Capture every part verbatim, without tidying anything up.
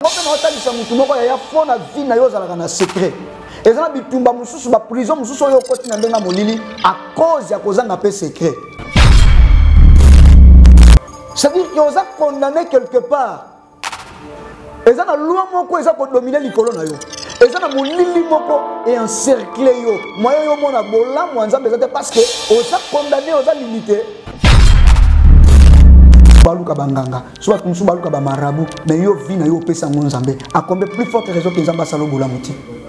Quand on a dit que il y a fond à vie na yo zalaka na secret. Et ça bitumba mususu ba prison mususu yo koti na ndenga molili à cause ya kozanga pe secret. C'est-à-dire qu'ils ont condamné quelque part. Et ça na loi moko eza ko dominer likolo na yo. Et ça na molili moko et encercler yo. Moi yo mona bola mo nzambe zate parce que oza condamné oza limité. Baluka banganga, soit comme sous baluka ba marabout, mais yo vi na yo pesa mon nzambe. A combien plus forte raison que nzamba salo bola moti.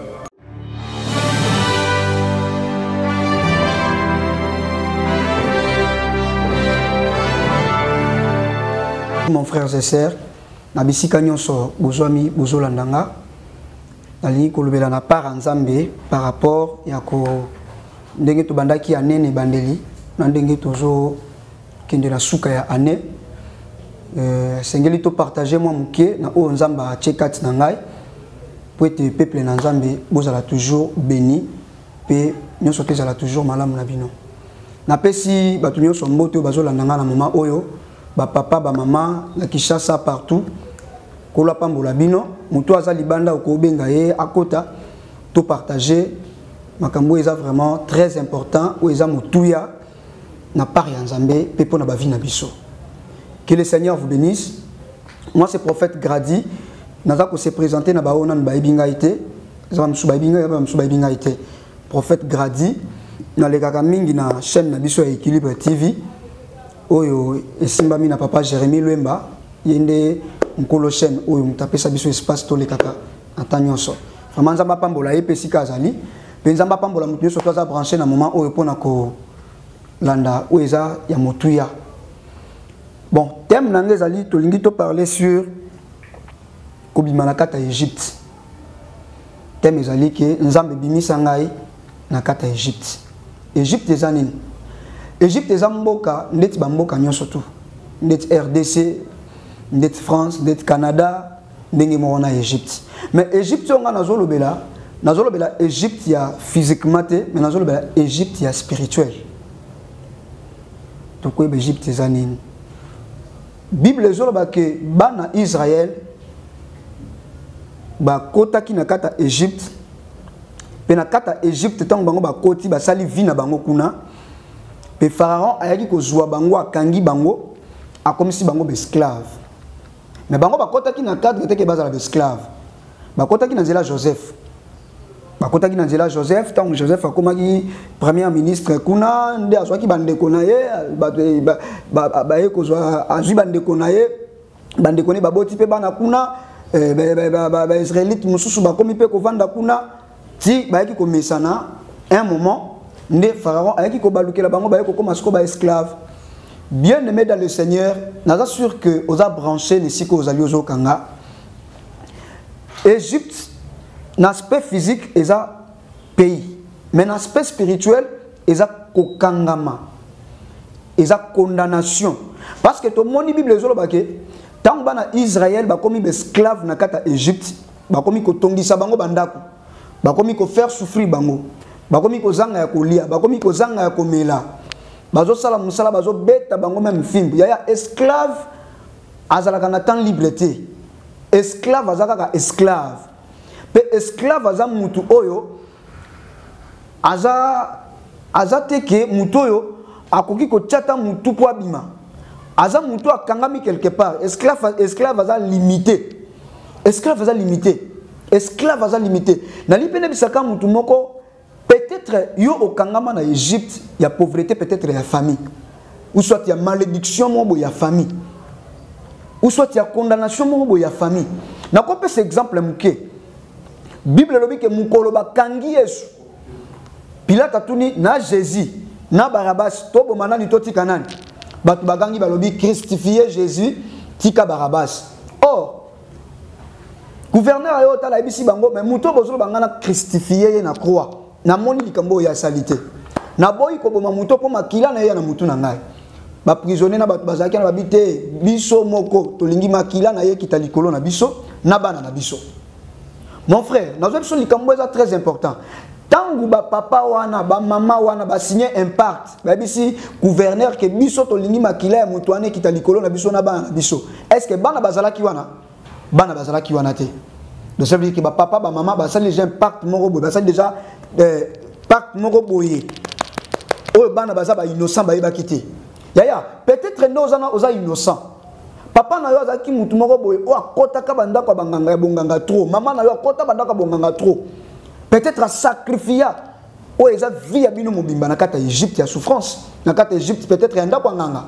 Mon frère et sœur, na bisika nyonso bozwami bozolandanga. Ali kolobela na part nzambe par rapport ya ko ndenge to bandaki anene bandeli, na ndenge tozo kende na suka ya ane. Euh, Sengeli to partager moi muke na o nzamba chekat na ngai pour être peuple na nzambe bozala toujours béni pe nyonso te zala toujours malamu na bino na pesi batu nyonso mbote bazolanda nga na moment oyo ba papa ba mama na Kinshasa partout kola pambola bino mutu aza libanda ko benga ye akota to partager makambo eza vraiment très important o eza mutuya na part ya nzambe pe po na ba vie na biso. Que le Seigneur vous bénisse. Moi, c'est prophète Grady. Nazako s'est présenté na baona na baibingaité. Zama msu baibinga ya msu baibingaité. Prophète Grady na le kaka mingi na chaîne na biso ya Équilibre T V. Oyo esimba mi na papa Jérémy Luemba. Yende mkolo chaîne oyo mtapesa biso espace to le kaka atanyonso. Vraiment nzamba pambola epesi kazali. Pe nzamba pambola mutu nyonso to za branché na moment oyo pona ko landa oyo eza ya motuya. Bon, thème nange zali tolingi to parler sur Kobimanakata Égypte. Thème zali ke nzambe bimisa ngai na kata Égypte. Égypte eza nini? Égypte eza mboka ndeti ba mboka nyonso tu. Ndeti R D C, ndeti France, ndeti Canada, ndenge mo na Égypte. Mais Égypte on nga nazolobela, nazolobela Égypte ya physiquement te, mais nazolobela Égypte ya spirituel. To ko Égypte eza nini? Bible zoloba ke bana Israël ba kota ki na kata Égypte pe na kata Égypte tango bango ba koti ba sali vi na bango kuna pe pharaon ayaki ko zwa bango akangi bango akomisi bango be esclave mais bango ba kota ki na cadre te ke bazala be esclave ba kota ki na nzela Joseph ba kota ki na nzela Joseph tango Joseph akomaki premier ministre kuna nde azwaki bandeko na ye ba ba ba ye kozwa azwi bandeko na ye bandeko ne baboti pe bana kuna ba ba ba israélite mususu ba komi pe ko vanda kuna ti ba yaki ko mesana un moment nde pharaon ayaki ko balukela bango ba yeko koma siko ba esclave. Bien aimé dans le Seigneur, naza sûr que oza branché les siko ozali ozo kanga Égypte. L'aspect physique est un pays, mais l'aspect spirituel est un kokangama, est une condamnation. Parce que tout le monde dit Bible tant que Israël a commis des esclaves dans l'Égypte, il a commis des tongisa bango bandaku, il a commis des faire souffrir bango, il a commis des zanga ya kolia, il a commis des zanga ya komela, bazo sala musala bazo beta bango même film. Il y a esclave azalaka na temps liberté, esclave azalaka esclave. Pe esclave aza mutu oyo aza aza teke mutu oyo akoki ko tchata mutu po abima aza mutu akangami quelque part. Esclave esclave aza limité, esclave aza limité, esclave aza limité na lipene bisaka mutu moko peut-être yo okangama na Égypte ya pauvreté, peut-être ya famille ou soit ya malédiction mobo ya famille ou soit ya condamnation mobo ya famille. Na ko pe cet exemple muke Bible lobi ke mukolo ba kangi Yesu. Pilate atuni na Jésus, na Barabbas, to bomana ni to tika nani. Batu bagangi balobi christifier Jésus, tika Barabbas. Or, gouverneur ayo tala ebisi bango, mais muto bozolo bangana christifier na croix. Na moni likambo ya salité. Na boyi ko boma muto po makila na ye na mutu na ngai. Ba prisonnier na batu bazaki na babite biso moko tolingi makila na ye kita likolo na biso, na bana na biso. Mon frère, nous avons dit que c'est très important. Tant que papa wana, ba maman wana, ba signer un pacte, ba bisi gouverneur que biso to lingi makila ya mutuane kita likolo na biso na ba biso. Est-ce que bana bazala ki wana? bana bazala ki wana te. Donc ça veut dire que papa ba maman ba ça les gens pacte moko boye, ça déjà pacte moko boye. Oh bana baza ba innocent ba yeba kité. Yaya, peut-être nous on oza innocent. Papa na yo azaki mutu moko boye o akota ka banda ko banganga ya bonganga trop. Maman na yo akota banda ko bonganga trop. Peut-être à sacrifier o eza vie ya bino mobimba na kata Égypte ya souffrance. Na kata Égypte peut-être enda ko nganga.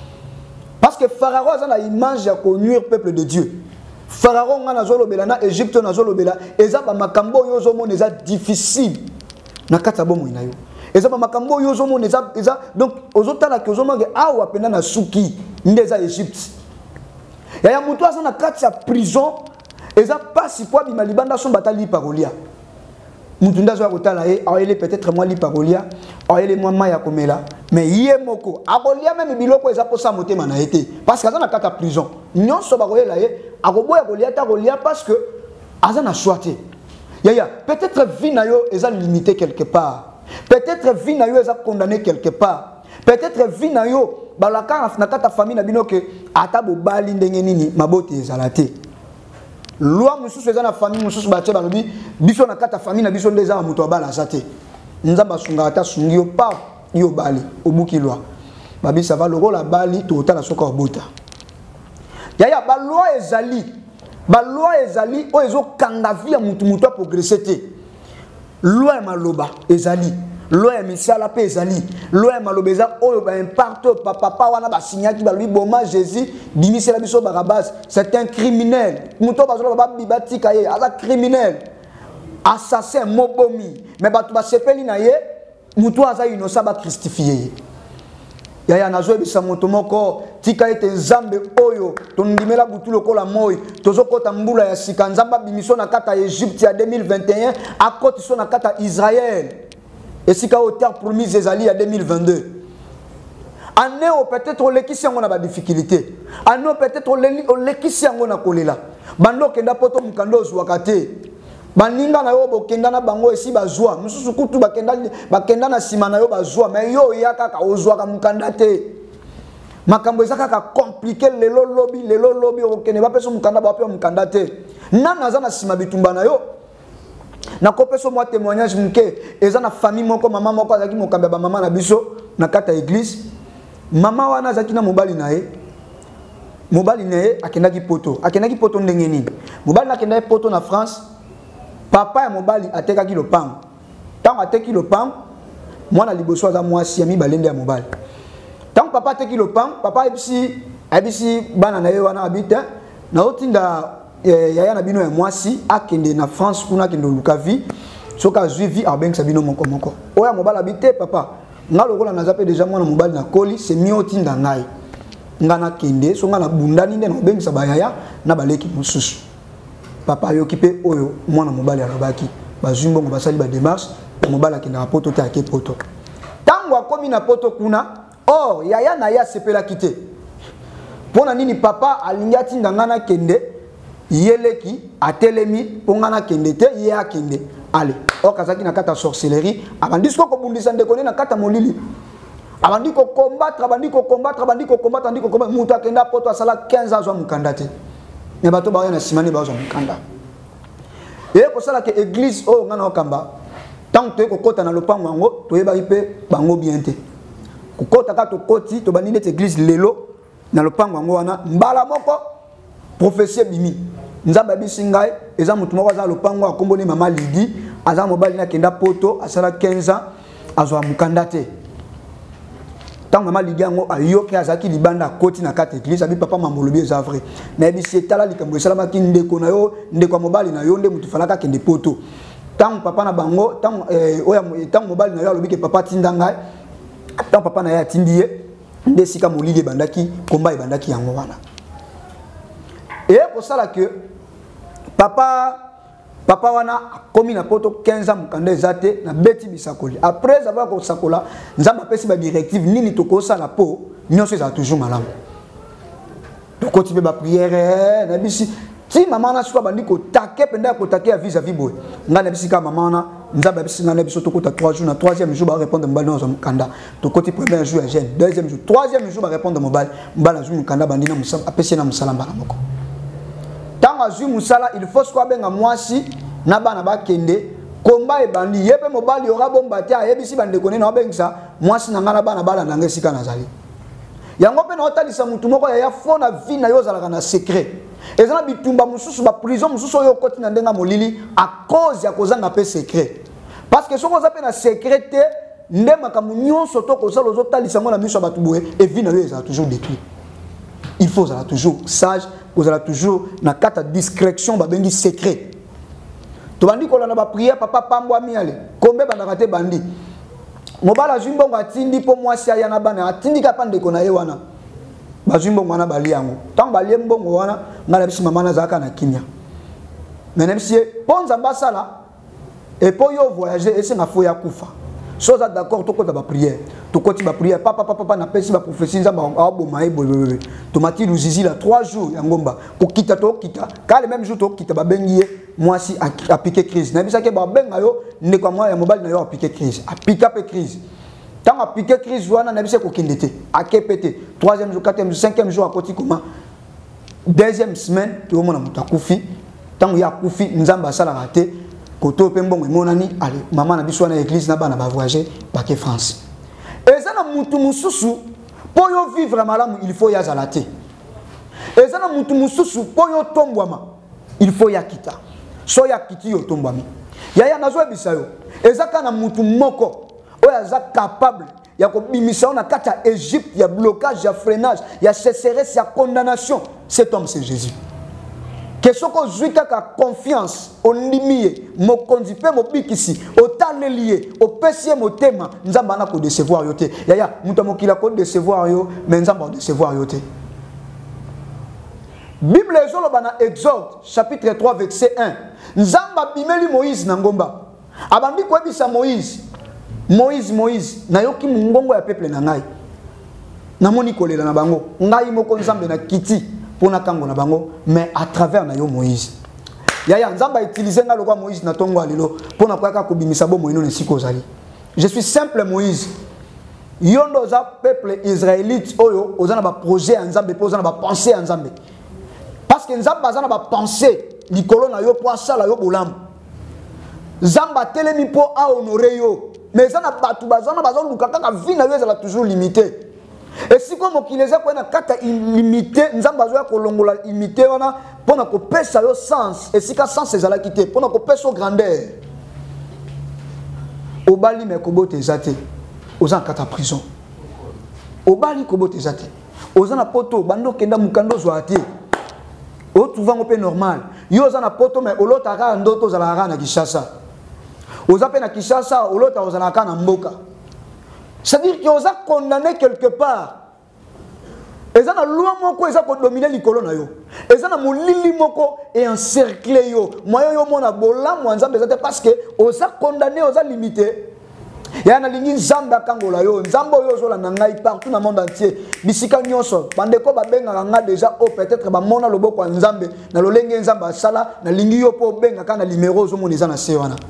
Parce que Pharaon a la image ya ko nuire peuple de Dieu. Pharaon ngana zolo belana Égypte na zolo bela eza ba makambo yo zo mona eza difficile. Na kata bomo ina yo. Eza ba makambo yo zo mona eza eza donc ozotala ke zo manga awa pena na suki ndeza Égypte. Il y a un na kati ya prison eza pasi po bima libanda son batali parolia. Mutunda zo akotala e ayele peut-être moi li parolia, ayele moi maya komela, mais yé moko abolia même biloko eza posa motema na été parce que na kati ya prison. Nyonso ba koyela ye akoboya kolia ta kolia parce que azana choité. Ya ya peut-être vie na yo eza limité quelque part. Peut-être vie na yo eza condamné quelque part. Peut-être vie na yo balaka na kata famille na bino ke ata bo bali ndenge nini mabote ezalate. Loi mususu eza na famille mususu bache balobi biso na kata famille na biso ndeza muto abala zate. Nzamba sunga ata sungi yo pa yo bali obuki loi. Babi ça va le rôle la bali to ota la soka obota. Yaya ba loi ezali. Ba loi ezali o ezo kanga via mutu muto progresser te. Loi maloba ezali. Loi misala pe ezali. Loi malobeza oyo ba impact papa wana ba signaki ba lui boma Jésus bimisi la biso Barabas, c'est un criminel. Muto bazolo ba bibati kaye, aza criminel. Assassin mobomi. Mais ba tu ba sepeli na ye, muto aza innocent ba christifié. Yaya nazo bisa moto moko tika ete nzambe oyo tondimela butu lokola moyi tozo kota mbula ya sika nzamba bimiso na kata Égypte ya deux mille vingt et un akoti so na kata Israël. Et si ka terre promise ezali à deux mille vingt-deux. Année ou peut-être l'équisi on a ba difficulté. Année peut-être l'équisi on a kolela. Bando kenda poto mukando zwakate. Baninga na yo bokenda na bango esi bazwa. Mususu kutu bakenda bakenda na sima na yo bazwa mais yo yaka ka ozwaka mukanda te. Makambo ezaka ka compliqué lelo lobby lelo lobby okene ba peso mukanda ba pe mukanda te. Nana za na sima bitumba na yo. Na kopeso moi témoignage muke eza na famille moko mama moko azaki mokambe ba mama na biso na kata église mama wana azaki na mobali na ye mobali na ye akendaki poto akendaki poto ndenge nini mobali na akendaki poto na France papa ya mobali atekaki lopango tango ateki lopango mwana liboso aza mwasi ya mibalende ya mobali tango papa ateki lopango papa ayebisi ayebisi bana na ye wana habite na otinda yaya na bino ya mwasi akende na France kuna akende lukavi soka zuivi abengi sabino moko moko oya mobali habite papa nga lokola nazape déjà mwana mobali na koli c'est mieux otinda ngai nga na kende so nga na bundani nde na obengi sabayaya na baleki mususu papa yoki pe oyo mwana mobali alobaki bazwi mbongo basali ba démarche mobali akende na poto te ake poto tango akomi na poto kuna or yaya na ya sepela kite pona nini papa alingi atinda nga na kende yeleki atelemi pongana kende te ye akende ale okazaki na kata sorcellerie abandi ko bundisa ndeko na kata molili abandi ko combattre abandi ko combattre abandi ko combattre abandi ko combattre muta kenda poto asala quinze ans zo mukanda te ne bato ba na simani ba zo mukanda e ko sala ke église o ngana okamba tant to ko kota na lopango ngo to yeba ipe bango bien te ko kota ka to koti to bandi net église lelo na lopango ngo wana mbala moko prophétie bimi nzamba bisingai eza mutu moko za lopango akomboni mama Lidi aza mobali na kenda poto asala quinze ans azwa mukanda te tant mama Lidi ngo ayoki azaki libanda koti na kata église abi papa mamolobi eza vrai na bisi etala likambo esala ki ndeko na yo ndeko mobali na yo nde mutu falaka kende poto tant papa na bango tant eh, oya tant mobali na yo alobi ke papa tindangai tant papa na ya tindiye nde sika molili bandaki komba e bandaki yango wana. Et pour ça que papa papa wana komi na poto quinze ans mukanda zate na beti bisakoli après avoir ko sakola nzamba pesi ba directive nini to ko sala po nyonso za toujours malamu to ko tibe ba prière na bisi ti mama na suka bandi ko take penda ko take ya vis à vis boy ngana bisi ka mama na nzamba bisi ngana biso to ko ta trois jours na troisième jour ba répondre mbali na mukanda to ko ti premier jour ya jeune deuxième jour troisième jour ba répondre mbali mbala jour mukanda bandi na musamba apesi na musalamba na moko tant azui musala il faut soit benga mwasi na bana ba kende komba e bandi yepe mobali ora bomba te ayebisi bande kone na bengisa mwasi na ngana bana bala na ngesika nazali yango pe na otalisa mutu moko ya fo na vie na yo zalaka na secret ezana bitumba mususu ba prison mususu yo koti na ndenga molili a cause ya kozanga pe secret parce que soko za pe na secret te nde makamu nyonso to kozala ozotalisa ngo na miso batu boye et vie na yo ezala toujours détruit. Il faut être toujours sage, vous allez toujours na carte de discrétion ba bengi secret. To bandi ko na ba prière papa pambwa miale. Kombe bana kate bandi. Mobala jumbo ngatindi po mwasi ya na bana atindi ka pande ko na ye wana. Ba jumbo mwana bali yango. Tant bali mbongo wana ngala bisi mama na zaka na kimia. Mais si ponza basala et po yo voyager et c'est na fo ya kufa. So ça d'accord to ko ba prière. To ko ti ba prière papa papa papa na pesi ba prophétie nzamba abo mai bololo. To mati luzizi la trois jours ya ngomba. Ko kita to kita. Ka le même jour to kita ba bengiye mwasi a piqué crise. Na bisa ke ba benga yo ne kwa mwa ya mobile na yo a piqué crise. A piqué pe crise. Tant a piqué crise wana na bisa ko kindete. A kepete. Troisième jour, quatrième jour, cinquième jour a koti comment. Deuxième semaine to mona mutakufi. Tant ya kufi nzamba sala raté. Koto pembongo monani ale mama na biso na église na bana ba voyager ba ke France. Ezana mutu mususu po yo vivre malamu il faut ya zalate. Ezana mutu mususu po yo tombwama il faut ya kita. So ya kiti yo tombwami. Ya ya nazo ebisa yo. Ezaka na mutu moko oya za capable ya ko bimisa na kata Égypte ya blocage ya freinage ya sécheresse ya condamnation. Cet homme c'est Jésus. Que ce que je dis confiance au limie mo kondipe mo bikisi au talelier au pesier mo tema nzamba na ko décevoir yote ya ya muta mo kila ko décevoir yo mais nzamba décevoir yote. Bible ezolo bana Exode chapitre trois verset un nzamba bimeli Moïse na ngomba abandi ko ebisa Moïse Moïse Moïse na yoki mungongo ya peuple na ngai na moni kolela na bango ngai moko nzambe na kiti pona kango na bango mais à travers na yo Moïse yaya nzamba utiliser nga lokwa Moïse na tongo alilo pona kwa ka kobimisa bo moino na siko zali. Je suis simple Moïse yondo za peuple israélite oyo ozana ba projet en nzambe po ozana ba pensée en nzambe parce que nzamba azana ba pensée likolo na yo po asala yo bolam nzamba telemi po a honorer yo mais zana batu bazana bazana lukaka ka vie na yo ezala toujours limité. Et si comme okileza ko na kata illimité nzamba zo ya kolongola illimité wana pona ko pesa yo sens et si ka sens ezala kité pona ko pesa grandeur obali me kobote ezate oza kata prison obali kobote ezate oza na poto bando kenda mukando zo atie o trouva ngo pe normal yo oza na poto mais olota ka ndoto zala ka na Kishasa oza pe na Kishasa olota ozala ka na mboka. C'est-à-dire qu'ils ont condamné quelque part. Ils ont loi moko ils ont dominé likolo na yo. Ils ont molili moko et encerclé yo. Moi yo mona bola moi nzambe zate parce que ils ont condamné ils ont limité. Ya na lingi nzamba kangola yo nzambo yo zo la ngai partout dans le monde entier. Bisika nyonso bandeko ba benga nga déjà o peut-être ba mona loboko nzambe na lolenge nzamba sala na lingi yo po benga kana numéro zo mona na se wana.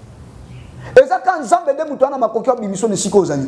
Eza quand nzambe de mutu ana makoki bimiso ne siko ozali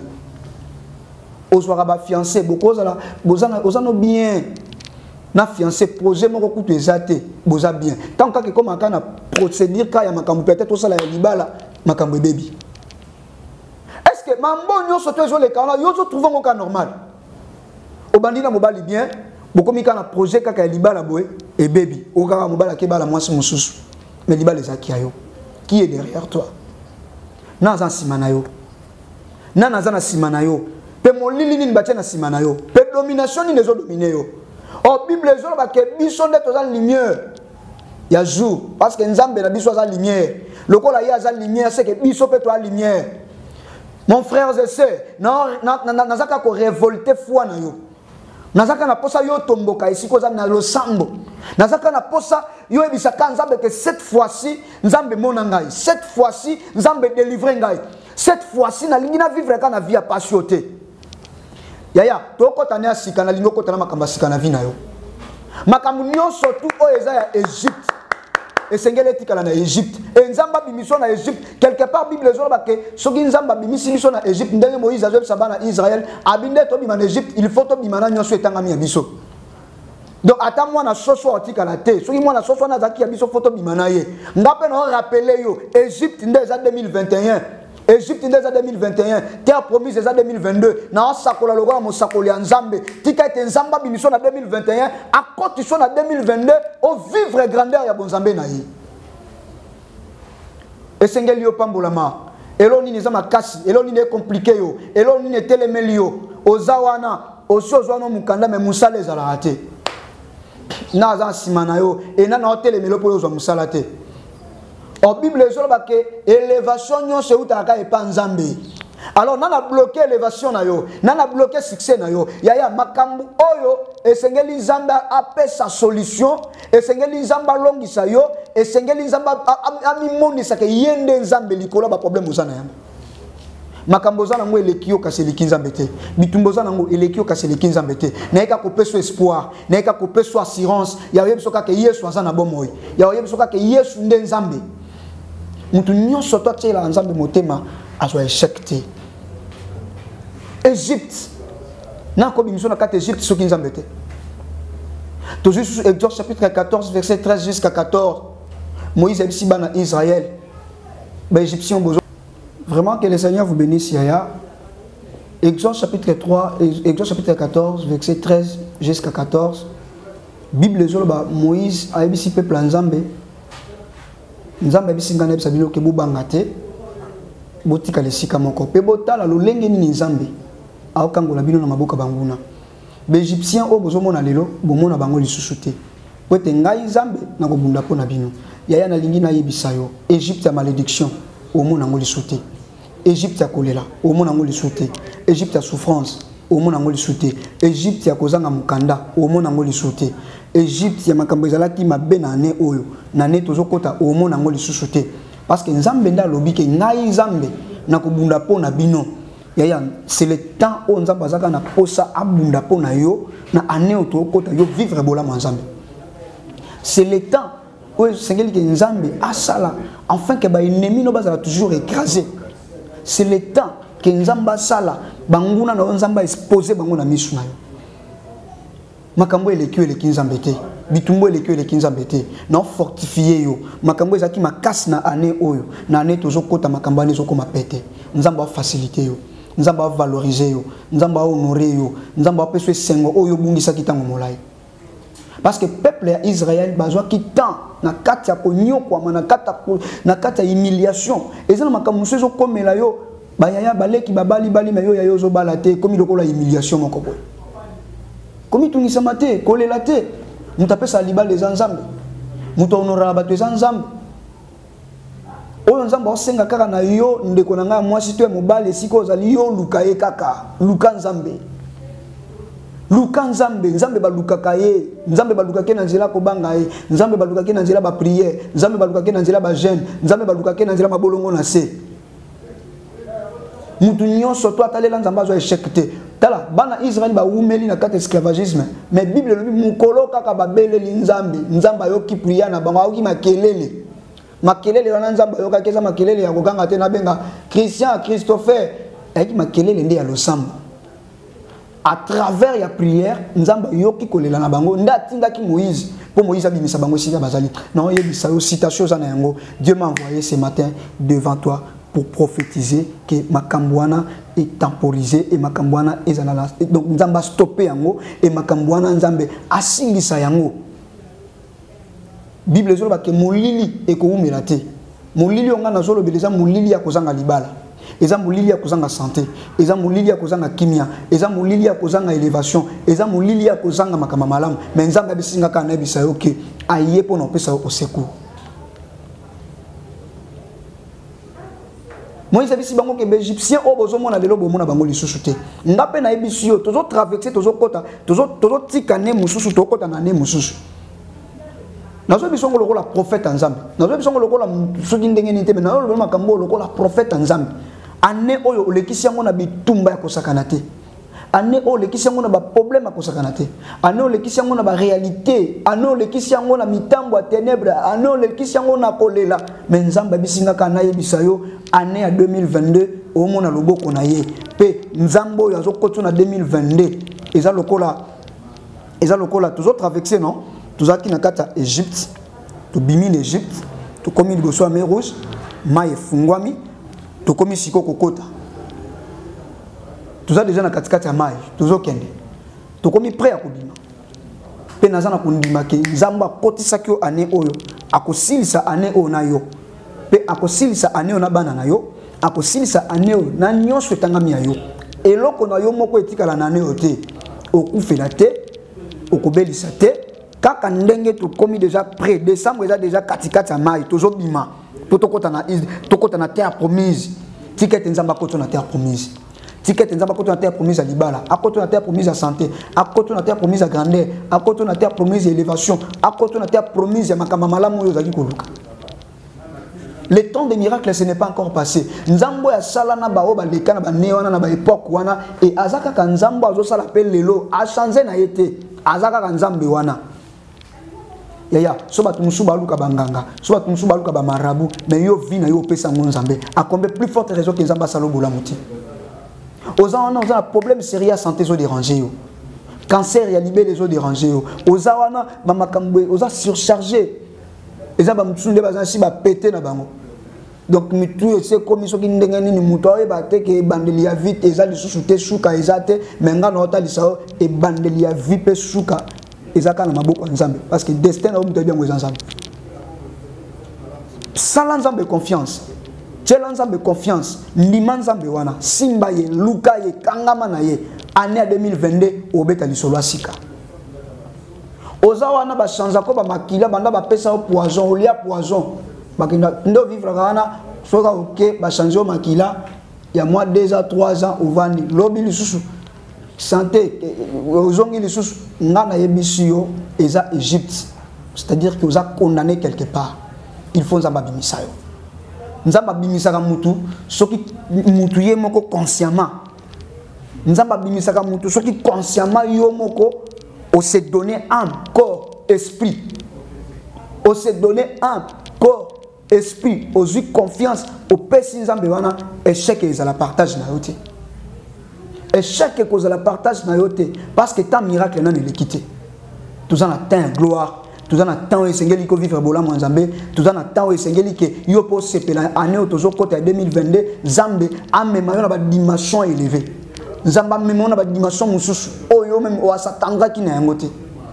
ozwaka ba fiancé bokozala bozana ozano bien na fiancé projet moko kutu ezate boza bien tant que comme kana procédure ka ya makambo peut-être osala ya libala makambo bebi est-ce que mambo nyonso to ezole kana yo zo trouver ngo ka normal obandi na mobali bien bokomi kana projet kaka ya libala boye et bebi okaka mobala ke bala mwasi mususu mais libala ezaki ayo qui est derrière toi. Naza simana yo na naza na simana yo pe molili ni batia na simana yo pe domination ni nezo dominer yo o bible ezolo ba ke biso nde to za lumière ya jour parce que nzambe na biso za lumière lokola ya za lumière c'est que biso pe to a lumière mon frère et sœur na na nazaka ko révolter foi na yo nazaka na posa yo tomboka isiko za na losambo nazaka na posa yo ebisaka nzambe que cette fois-ci nzambe mona ngai cette fois-ci nzambe délivrer ngai cette fois-ci na lingi na vivre kana vie a passioté yaya to kotana sika na lingo kotana makamba sika na vie na yo makambu nyonso tu o eza ya Égypte esengele tikala na Égypte et nzamba bimiso na Égypte quelque part bible ezolo ba ke soki nzamba bimisi biso na Égypte ndenge Moïse azobisa bana Israël abinde to bima na Égypte il faut to bima na nyonso etangami ya biso Donc attends-moi na soso atika la te. Soki moi na soso na zaki ya biso photo bimanaye. Ngape na rappeler yo Égypte ndeza deux mille vingt et un. Égypte ndeza deux mille vingt et un. Terre promise ndeza deux mille vingt-deux. Na sakola lokola mo sakoli ya Nzambe. Tika ete Nzamba bimiso na deux mille vingt et un. A côté so na deux mille vingt-deux au vivre grandeur ya bonzambe na yi. Esengeli yo pambolama. Elo ni nzama kasi, elo ni ne compliqué yo. Elo ni ne telemeli yo. Ozawana, osozwana mukanda me musala ezala raté. Na za simana yo et na na hôtel melo po yo zo musala te. En Bible zo ba ke élévation nyo se utaka e pa Nzambe. Alors na na bloqué élévation na yo, na na bloqué succès na yo. Ya ya makambu oyo esengeli Nzamba ape sa solution, esengeli Nzamba longisa yo, esengeli Nzamba ami monisa ke yende Nzambe likola ba problème uzana yango. Makambo za nango elekio kaseliki Nzambe te. Bitumbo za nango elekio kaseliki Nzambe te. Na eka kopeso espoir, na eka kopeso assurance, ya yebiso ka ke Yesu azana bomoy. Ya yebiso ka ke Yesu nde Nzambe. Mutu nyonso to tshela Nzambe motema azwa échec te. Égypte. Na ko bimiso na kate Égypte soki Nzambe te. Toujours sur Exode chapitre quatorze verset treize jusqu'à quatorze. Moïse ebisi bana Israël. Ba égyptiens bozo. Vraiment que le Seigneur vous bénisse, Yaya. Exode chapitre trois, Exode chapitre quatorze, verset treize jusqu'à quatorze. Bible Zoloba, Moïse a ebisi peuple Nzambe. Nzambe ebisi ngana ebisa bino ke bubangate. Botika lesika moko. Pe botala lolenge ni Nzambe. Aokangola bino na maboka banguna. Be Égyptien o bozomona lelo, bomona bango lisusu te. Po ete ngai Nzambe na kobunda po na bino. Yaya na lingi na yebisa yo. Égypte ya malédiction. Au monde angoli souté. Égypte a kolela. Au monde angoli souté. Égypte a souffrance. Au monde angoli souté. Égypte a kozanga mukanda. Au monde angoli souté. Égypte ya makambo ezalaki mabe na ne oyo. Na ne tozo kota au monde angoli souté. Parce que Nzambe nda lobi ke ngai Nzambe na kobunda po na bino. Yaya c'est le temps où Nzambe azaka na posa abunda po na yo na ane oto kota yo vivre bola Nzambe. C'est le temps où Seigneur qui Nzambe asala enfin que ba ennemi no bazala toujours écrasé. C'est le temps que Nzamba sala banguna na Nzamba exposé banguna misu na yo. Makambo elekio eleki Nzambe te. Bitumbo elekio eleki Nzambe te. Na fortifier yo. Makambo ezaki makasi na ane oyo. Na ane tozo kota makambo ane zoko mapete. Nzamba faciliter yo. Nzamba valoriser yo. Nzamba honorer yo. Nzamba peso sengo oyo bungisa kitango molai. Parce que le peuple d'Israël a besoin de temps. Na kati ya konyokwa, na kati na kati ya humiliation. Et ça, comme nous comme la yo, ba yaya balé qui babali bali mais yo ya yo zo balate comme il la humiliation mon kobo. Comme tu ni samate, kolé la te. Nous tapé ça libal les ensemble. Nous honorera ba les ensemble. Oyo nzamba osenga kaka na yo ndeko na nga mwasi to mobale siko zali yo lukaye kaka, luka nzambe. Luka Nzambe, Nzambe balukaka ye, Nzambe balukake na nzela kobanga ye, Nzambe balukake na nzela ba prière, Nzambe balukake na nzela ba jeûne, Nzambe balukake na nzela mabolongo na se. Mutu nyonso to atalela Nzamba zo échec te. Tala bana Israël ba umeli na kati esclavagisme, mais Bible lobi mukolo kaka ba beleli Nzambe, Nzamba yo ki priya na bango oki makelele. Makelele wana Nzamba yo kakeza makelele ya kokanga te na benga Christian Christopher, eki makelele ndi ya losambo. À travers la prière, nous avons yoki kolela na bango ndatinda ki Moïse pour Moïse abimisa bango sika bazali. Non, il y a une citation za yango. Dieu m'a envoyé ce matin devant toi pour prophétiser que Makambouana est temporisé et Makambouana est zanala. Donc nous avons stoppé yango et Makambouana nzambe asingisa yango. Bible zo ba ke molili e ko umelate. Molili onga na zolo beleza molili ya kozanga libala. Eza mulili ya kozanga santé, eza mulili ya kozanga kimia, eza mulili ya kozanga élévation, eza mulili ya kozanga makama malamu, mais nzanga bisinga kana bisa yo ke aye pona opesa au secours. Moïse bisi bango ke égyptien o bozo mona lelo bomona bango lisusu te. Ngape na ebisi yo tozo traverser tozo kota, tozo tozo tikane mususu to kota na ne mususu. Nazo bisongo lokola prophète Nzambe. Nazo bisongo lokola soki ndenge nite mais nazo makambo lokola prophète Nzambe. Ane oyo olekisi yango na bitumba ya kosakana te. Ane oyo olekisi yango na ba problème ya kosakana te. Ane oyo olekisi yango na ba réalité. Ane oyo olekisi yango na mitambo ya ténèbres. Ane oyo olekisi yango na kolela. Mais Nzambe bisinga kana yebisa yo ane ya deux mille vingt-deux au mona loboko na ye. Pe Nzambe oyo azokotuna deux mille vingt-deux eza lokola Et ça, le là, tous autres traversé, non? Tous autres qui n'ont qu'à Égypte, tout bimi l'Égypte, tout commis le bosso à mer rouge, maï fungwami, tout commis siko kokota. Tout ça déjà dans katikati ya maï, tous autres kende. Tout commis prêt à kubima. Pe nazana kundima ke nzamba koti sakyo ane oyo, akosilisa ane o na yo. Pe akosilisa ane o na bana na yo, akosilisa ane o na nyonso etangami ya yo. Eloko na yo moko etikala na ane o te, okufela te. Au Kobelisa te, kaka ndenge to komi déjà près décembre déjà déjà katikati ya mai tozo bima to tokota na tokota na terre promise ticket nzamba koto na terre promise ticket nzamba koto na terre promise à libala akoto na terre promise à santé akoto na terre promise à grandeur akoto na terre promise à élévation akoto na terre promise à makamba malamu yo zaki koluka. Le temps des miracles ce n'est pas encore passé. Nzambo ya sala na ba oba leka na ba newana na ba époque wana et azaka ka nzambo azo sala pe lelo a changer na yete azaka ka nzambe wana. Yaya so ba tumusu ba luka banganga so ba tumusu ba luka ba marabu mais yo vi na yo pesa ngo nzambe a combien plus forte raison que nzamba salo bola muti. Oza wana oza un problème sérieux santé zo déranger yo. Cancer ya libé les zo déranger yo. Oza wana ba makambo oza surchargé. Eza ba mutsunde ba si ba pété na bango. Donc mitu c'est comme so ki ndenge nini mutu aye ba te ke bandeli ya vite eza lisusu te suka eza te menga na ota lisao e bandeli ya vipe suka eza kana maboko nzambe parce que destin na mutu bien ngo nzambe. Sala nzambe confiance. Tchela nzambe confiance, ndima nzambe wana simba ye luka ye kangama na ye année deux mille vingt-deux obeta lisolo asika. Oza wana ba chanza ko ba makila banda ba pesa poison olia poison. Bakinda ndo vivre kana soka OK ba changer au makila il y a moins deux à trois ans au vandi lobi lisusu santé ozongi lisusu ngana yebisio eza Égypte, c'est-à-dire que vous a condamné quelque part. Il faut nzamba bimisa yo nzamba bimisa ka mutu soki mutu ye moko consciemment nzamba bimisa ka mutu soki consciemment yo moko on s'est donné âme corps esprit on s'est donné âme corps esprit, aux yeux confiance, au pèse nzambe wana, échec et la partage na yote. Échec et cause la partage na yote, parce que tant miracle n'a ne l'équité. Tout en atteint gloire, tout en atteint et sengeli ko vivre bola mo nzambe, tout en atteint et sengeli ke yo po sepela année otozo côté deux mille vingt-deux, nzambe a même na ba dimension élevée. Nzamba même na ba dimension mususu, o yo même o asatanga ki na yangote.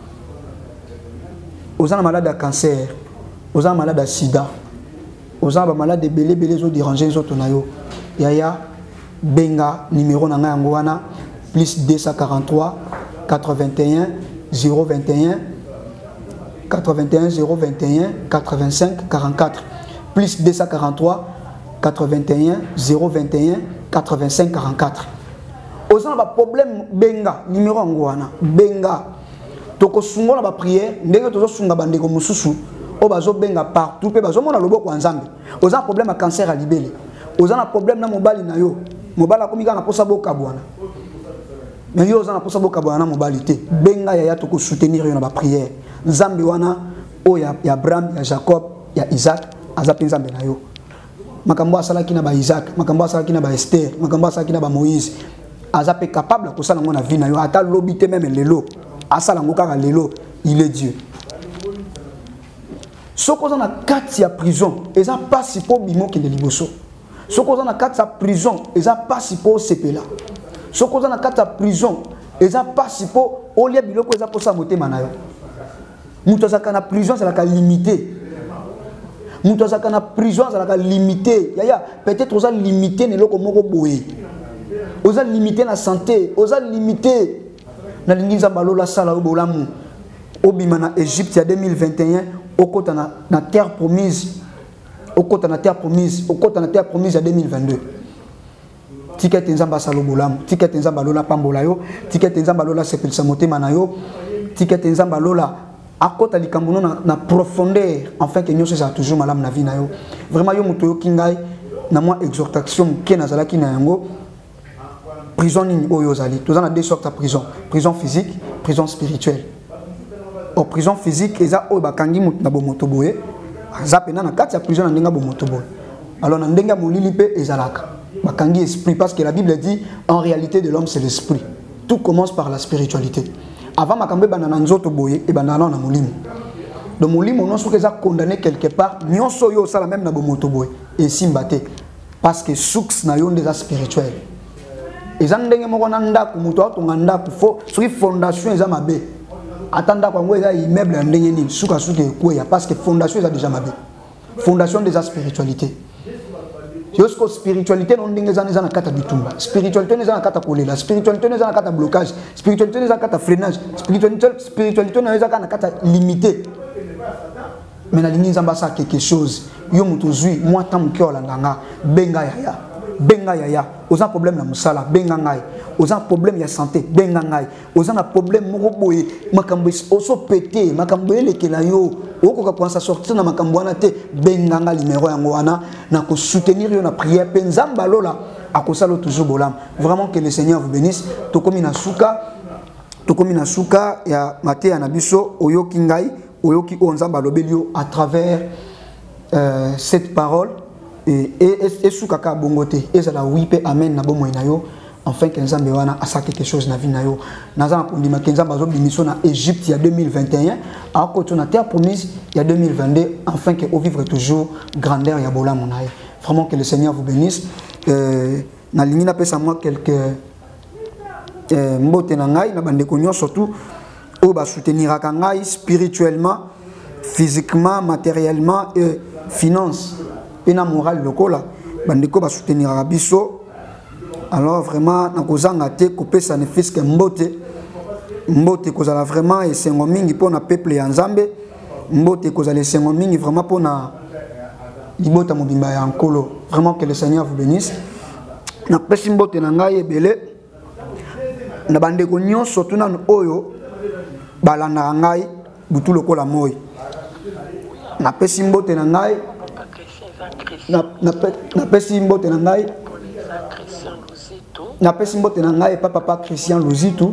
Aux gens malades de cancer, aux gens malades de sida. Aux gens malades de belé belé zo déranger zo tonayo yaya benga numéro na yango wana plus deux cent quarante-trois quatre-vingt-un zéro vingt et un quatre-vingt-un zéro vingt et un quatre-vingt-cinq quarante-quatre plus deux cent quarante-trois quatre-vingt-un zéro vingt et un quatre-vingt-cinq quarante-quatre. Aux gens ba problème benga numéro yango wana benga toko sungola ba prière ndenge tozo sunga bandeko mususu o bazo benga partout pe bazo mona loboko nzambe oza problème à cancer à libélé oza na problème na mobali na yo mobali akomika na posa boka bwana mais yo oza na posa boka bwana mobali te benga ya ya to ko soutenir yo na ba prière nzambe wana o ya ya Abraham ya Jacob ya Isaac azapi nzambe na yo makambo asalaki na ba Isaac makambo asalaki na ba Esther makambo asalaki na ba Moïse azape capable ko sala ngona vie na yo ata lobité même lelo asala ngokaka lelo il est Dieu. Ce qu'on a dans la prison, ils n'ont pas si pour bimo qui est liboso. Ce qu'on a dans la prison, ils n'ont pas si pour sepela. Ce qu'on a dans la prison, ils n'ont pas si pour au lieu de biloko ils ont pour ça monter manayo. Mutoza kana prison c'est la limité. Mutoza kana prison c'est la limité. Yaya peut-être aux a limité ne loko moko boye. Aux a limité la santé, aux a limité na lingiza balola sala au bolamu. Obima na Égypte il y a deux mille vingt et un. Au côté na, na terre promise, au côté na terre promise, au côté na terre promise à deux mille vingt-deux. Ticket nzamba salo bolam, ticket nzamba lola pambola yo, ticket nzamba lola sepel samote manayo, ticket nzamba lola à côté likambono na, na profondeur, enfin que nous ça toujours malam na vie na yo. Vraiment yo muto yo kingai na moi exhortation ke nazala ki na yango. Prison ni oyo zali. Tous on a deux sortes de prison, prison physique, prison spirituelle. En prison physique, ils ont bakangi na bomoto boye. Zapena na kati ya prison na ndenga bomoto boye. Alors na ndenga molili pe ezalaka. Bakangi esprit parce que la Bible dit en réalité de l'homme c'est l'esprit. Tout commence par la spiritualité. avant makambe banana nzoto boye et banana na molimo donc molimo non so que ça condamné quelque part nyonso yo ça la même na bomoto boye et simbate parce que source na yo des spirituel eza ndenge moko na ndako moto atonga ndako fo soki fondation eza mabe atanda kwa ngo eza immeuble ya ndenge nini suka suka ekweya parce que fondation eza déjà mabe fondation des spiritualité yosko spiritualité non ndenge eza na kata bitumba spiritualité eza na kata kolela spiritualité eza na kata blocage spiritualité eza na kata freinage spiritualité spiritualité eza na kata limité mais na lingi nzamba ça quelque chose yo mutu zui moi tam ke olanga benga yaya benga yaya oza problème na musala benga ngai oza problème ya santé benga ngai oza na problème moko boye makambo oso pété makambo elekela yo okoka kwanza sortir na makambo wana te benga ngai numéro yango wana na ko soutenir yo na prière pe nzamba lola akosalo toujours bolam vraiment que le Seigneur vous bénisse tokomi na suka tokomi na suka ya mateya na biso oyoki ngai oyoki o nzamba lobelio à travers euh, cette parole et et sukaka bongote et ça la wipe amen na bomo na yo enfin que nzambe wana asa quelque chose na vie na yo naza ko ndima ke nzamba zo bimiso na Égypte ya deux mille vingt et un a ko na terre promise ya deux mille vingt-deux enfin que au vivre toujours grandeur ya bola mon aïe vraiment que le Seigneur vous bénisse euh, na lingi na pesa moi quelques euh, mbote na ngai na bande ko nyo surtout o ba soutenir ka ngai spirituellement physiquement matériellement et finance et na moral lokola bandeko ba soutenir biso alors vraiment na kozanga te kopesa ne fiske mbote mbote kozala vraiment esengo mingi pona peuple ya Nzambe mbote kozala esengo mingi vraiment pona libota mobimba ya nkolo vraiment que le Seigneur vous bénisse na pesi mbote na ngai ebele na bandeko nyonso tuna oyo balanda ngai butu lokola moi na pesi mbote na ngai na na na pesi mbote na ngai na pesi mbote na ngai papa papa Christian Luzitu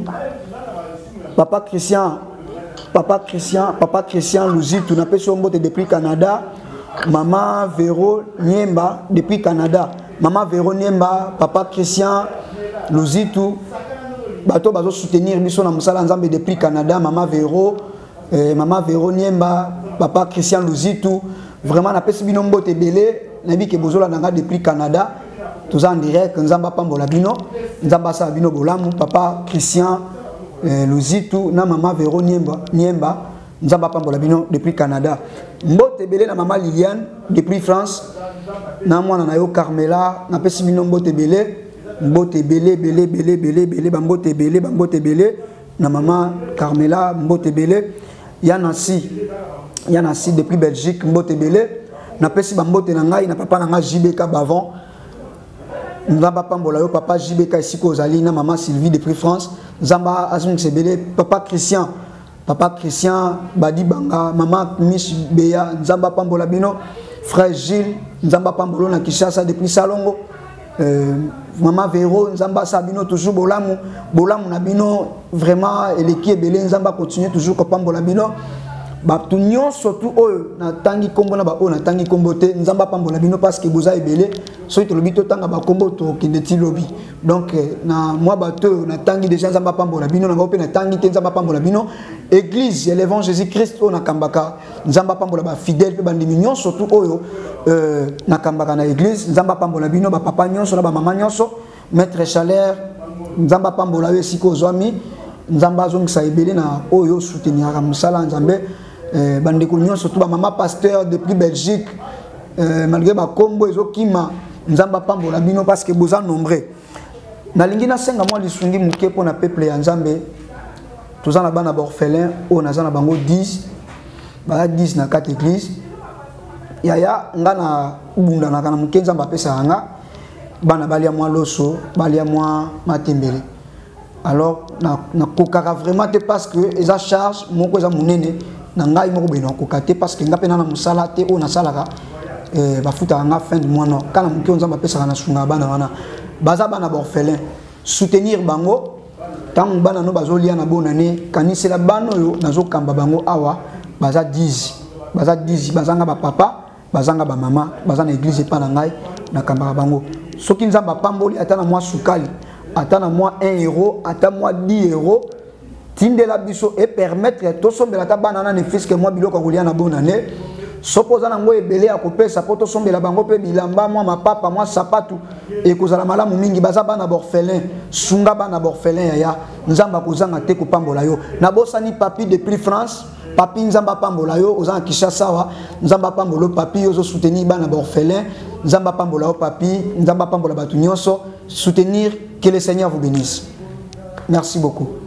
papa Christian papa Christian papa Christian Luzitu na pesi mbote depuis Canada maman Véro Niemba depuis Canada maman Véro Niemba papa Christian Luzitu bato bazo soutenir biso na musala nzambe depuis Canada maman Véro eh, maman Véro Niemba papa Christian Luzitu vraiment na pesi bino mbote belé na bi ke bozola nanga depuis Canada tous en direct nzamba pambola bino nzamba sa bino bolamu papa Christian eh, Luzitu na maman Véro Niemba Niemba nzamba pambola bino depuis Canada mbote belé na maman Liliane depuis France na mwana na yo Carmela na pesi bino mbote belé mbote belé belé belé belé belé ba mbote belé ba mbote belé na maman Carmela mbote belé yanasi yanasi depuis Belgique mbote belé na pesi ba mbote na ngai na papa na nga J B K Bavon nzamba pambola yo papa J B K isiko ozali na maman Sylvie depuis France nzamba azung sebele papa Christian papa Christian badi banga maman Miss Beya nzamba pambola bino frère Gilles nzamba pambolo na Kinshasa depuis Salongo euh, maman Véro nzamba sabino toujours bolamu bolamu na bino vraiment eleki ebele nzamba continue toujours ko pambola bino ba tunyo surtout oyo na tangi kombo na ba o na tangi kombo te nzamba pambola bino parce que boza ebele so to lobi to tanga ba kombo to kinde ti lobi donc na moi ba to na tangi déjà nzamba pambola bino na ngope na tangi te nzamba pambola bino église ya l'évangile Jésus-Christ o na kambaka nzamba pambola ba fidèle pe ba ndimi surtout oyo euh, na kambaka na église nzamba pambola bino ba papa nyonso na ba mama nyonso maître Chalère nzamba pambola yo siko zwami nzamba zongisa ebele na oyo soutenir ka musala nzambe Euh, bandeko nyonso to ba mama pasteur depuis Belgique euh, malgré ba kombo ezokima nzamba pambola bino parce que boza nombreux na lingi na senga moi lisungi muke pona peuple ya nzambe toza na bana orphelin o naza na bango dix ba dix na quatre églises yaya ngana bunda na kana muke nzamba pesa nga bana balia moi loso balia moi matembele alors na na kokaka vraiment te parce que eza charge moko eza munene na ngai moko beno ko kate parce que ngape na musala te o na salaka eh ba futa nga fin du mois non kana muki onza ba pesa na sunga bana wana baza bana ba orphelin soutenir bango tant bana no bazolia na bonane kanisi la bano yo nazo kamba bango awa baza dix baza dix bazanga ba papa bazanga ba mama baza na église pa na ngai na kamba bango soki nzamba pamboli ata na moi sukali ata na moi un euro ata moi dix euros tindela biso et permettre to sombela ta banana ne fils que moi biloko kolia na bonne année sopoza nango ebele ya kopesa po to sombela bango pe bilamba moi ma papa moi sapatu e kozala malamu mingi baza bana borphelin sunga bana borphelin ya nzamba kozanga te kopambola yo na bosani papi depuis France papi nzamba pambola yo ozanga Kinshasa wa nzamba pambolo papi yo zo soutenir bana borphelin nzamba pambola yo papi nzamba pambola batu nyonso soutenir que le Seigneur vous bénisse. Merci beaucoup.